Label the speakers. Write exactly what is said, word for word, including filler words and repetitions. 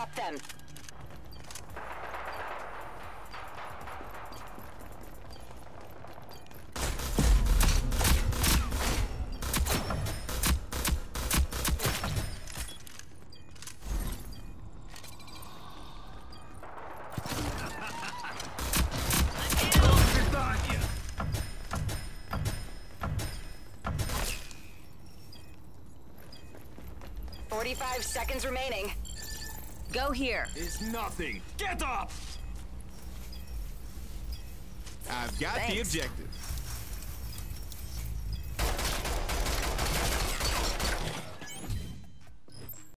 Speaker 1: stop them. Forty-five seconds remaining. Go here.
Speaker 2: It's nothing. Get up!
Speaker 3: I've got
Speaker 1: Thanks.
Speaker 3: the objective.